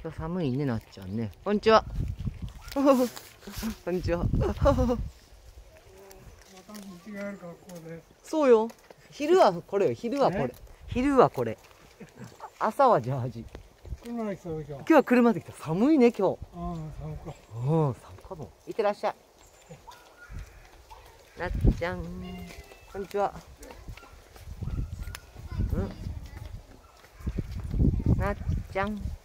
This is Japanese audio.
今日寒いね、なっちゃんね。こんにちは。こんにちは。そうよ。昼はこれよ、昼はこれ。昼はこれ。朝はジャージ。今日は車で来た。寒いね、今日。 ああ、寒か。 うん、寒かも。いってらっしゃい。なっちゃん。こんにちは。うん。なっちゃん。